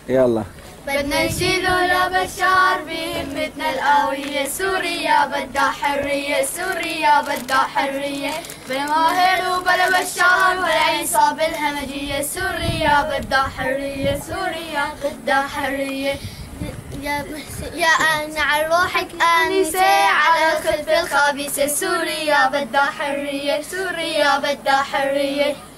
يلا. بدنا نشيل ولا بشار بهمتنا القوية، سوريا بدها حرية، سوريا بدها حرية، بلا ماهر وبلا بشار ولا عيسى بالهمجية، سوريا بدها حرية، سوريا بدها حرية. يا أنا على روحك آنسة على الخلف الخبيثة، سوريا بدها حرية، سوريا بدها حرية.